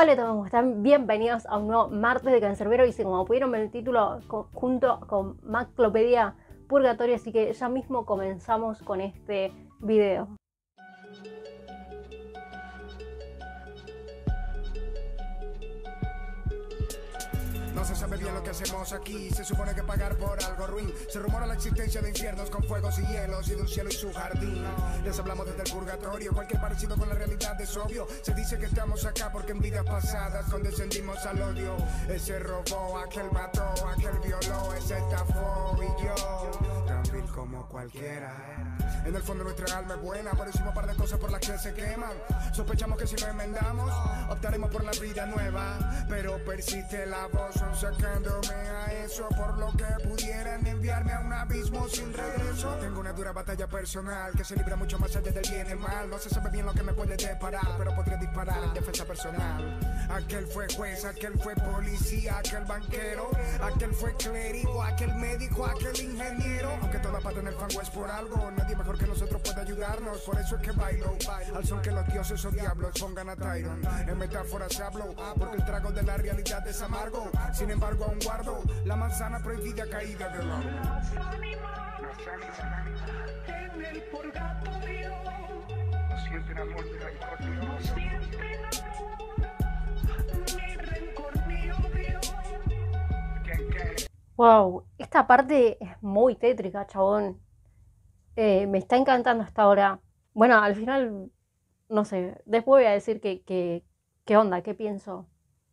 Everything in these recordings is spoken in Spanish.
Hola a todos, ¿cómo están? Bienvenidos a un nuevo martes de Cancerbero. Y si como pudieron ver el título, junto con Maclopedia Purgatorio, así que ya mismo comenzamos con este video. No se sabe bien lo que hacemos aquí, se supone que pagar por algo ruin. Se rumora la existencia de infiernos con fuegos y hielos y de un cielo y su jardín. Les hablamos desde el purgatorio, cualquier parecido con la realidad es obvio. Se dice que estamos acá porque en vidas pasadas condescendimos al odio. Ese robó, aquel mató, aquel violó, ese estafó y yo, tan vil como cualquiera. En el fondo nuestra alma es buena, pero hicimos un par de cosas por las que se queman. Sospechamos que si no enmendamos, optaremos por la vida nueva. Pero persiste la voz, son sacándome a eso, por lo que pudieran enviarme a un abismo sin regreso. Tengo una dura batalla personal que se libra mucho más allá del bien y mal. No se sabe bien lo que me puede deparar, pero podría disparar en defensa personal. Aquel fue juez, aquel fue policía, aquel banquero, aquel fue clérigo, aquel médico, aquel ingeniero. Aunque toda pata en el fango es por algo, nadie mejor que nosotros puede ayudarnos. Por eso es que bailo al son que los dioses o diablos pongan a Tyron. En metáforas hablo, porque el trago de la realidad es amargo. Sin embargo aún guardo la manzana prohibida caída del árbol. En el purgatorio No sienten amor ni rencor, no sienten amor, ni rencor ni odio. ¿Qué? Wow, esta parte es muy tétrica, chabón. Me está encantando hasta ahora. Bueno, al final, no sé, después voy a decir qué onda, qué pienso.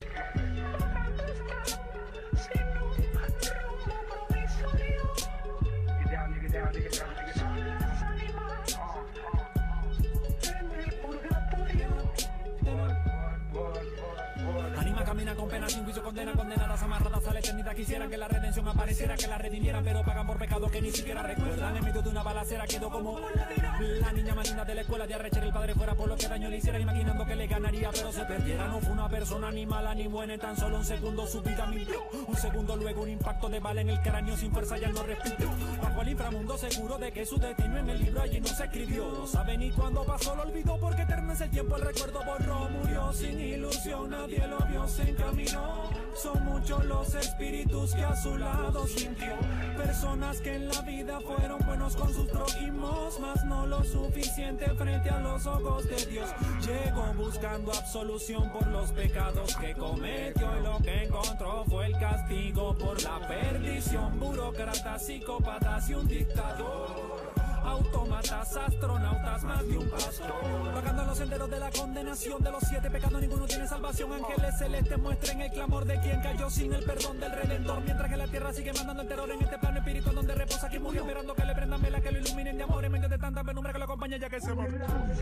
Anima, camina con pena, sin juicio, condena, condenadas, amarradas a la eternidad. Quisieran que la redención apareciera, que la redimieran, pero pagan por pecados que ni siquiera recuerdan. En medio de una balacera quedó como la niña más linda de la escuela de arrecher. El padre fuera por lo que daño le hiciera, imaginando que le ganaría, pero se perdiera. No fue una persona ni mala ni buena, en tan solo un segundo su vida mintió. Un segundo luego un impacto de bala en el cráneo, sin fuerza ya no respiró. Bajo el inframundo seguro de que su destino en el libro allí no se escribió. No sabe ni cuándo pasó, lo olvidó, porque eterno es el tiempo, el recuerdo borró. Murió sin ilusión, nadie lo vio, se encaminó. Son muchos los espíritus que a su lado sintió. Personas que en la vida fueron buenos con sus prójimos, mas no lo suficiente frente a los ojos de Dios. Llegó buscando absolución por los pecados que cometió, y lo que encontró fue el castigo por la perdición. Burócratas, psicópatas y un dictador. Autómatas, astronautas, más de un pastor. Vagando en los senderos de la condenación, de los 7 pecados ninguno tiene salvación. Ángeles celestes muestren el clamor de quien cayó sin el perdón del Redentor. Mientras que la tierra sigue mandando el terror en este plano espiritual donde reposa quien murió, esperando que le prendan vela, que lo iluminen de amor en medio de tanta penumbra que lo acompaña ya que se murió.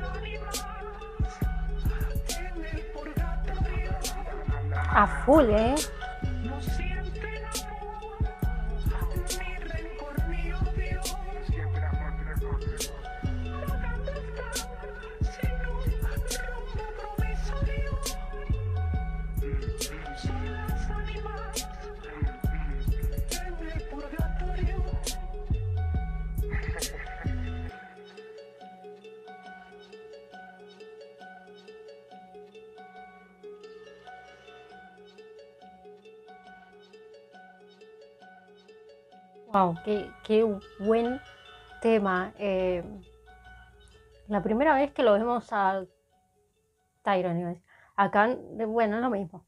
En el purgatorio A full, no sienten amor, ni rencor ni odio. Vagando están sin un rumbo provisorio. Son las ánimas en el purgatorio. Wow, qué buen tema. La primera vez que lo vemos a Tyron, iba a decir, acá, bueno, es lo mismo.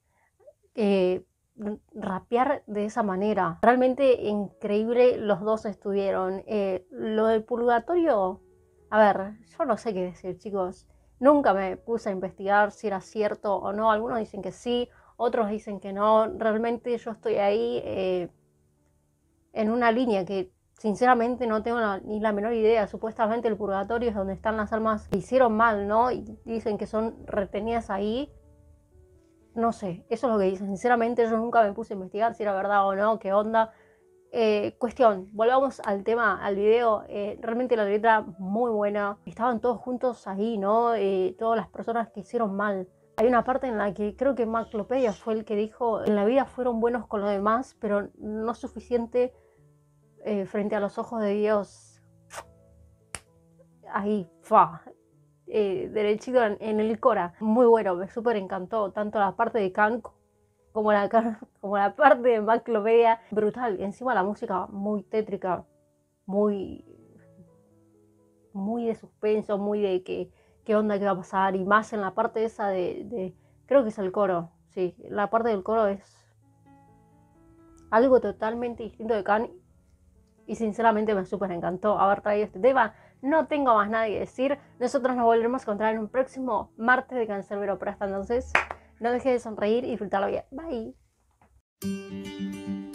Rapear de esa manera, realmente increíble. Los dos estuvieron. Lo del purgatorio, a ver, yo no sé qué decir, chicos. Nunca me puse a investigar si era cierto o no. Algunos dicen que sí, otros dicen que no. Realmente yo estoy ahí en una línea que sinceramente no tengo ni la menor idea. Supuestamente el purgatorio es donde están las almas que hicieron mal, ¿no? Y dicen que son retenidas ahí. No sé, eso es lo que dicen. Sinceramente yo nunca me puse a investigar si era verdad o no, qué onda. Cuestión, volvamos al tema, al video. Realmente la letra muy buena. Estaban todos juntos ahí, ¿no? Todas las personas que hicieron mal. Hay una parte en la que creo que Maclopedia fue el que dijo: en la vida fueron buenos con los demás, pero no suficiente frente a los ojos de Dios. Ahí, fa. derechito en el Cora. Muy bueno, me súper encantó, tanto la parte de Khan como como la parte de Maclopedia. Brutal, y encima la música muy tétrica, muy, muy de suspenso, muy de qué onda, qué va a pasar, y más en la parte esa creo que es el coro, sí, la parte del coro es algo totalmente distinto de Khan, y sinceramente me súper encantó haber traído este tema. No tengo más nada que decir, nosotros nos volveremos a encontrar en un próximo martes de Cancerbero, pero hasta entonces no dejes de sonreír y disfrutar la vida. Bye.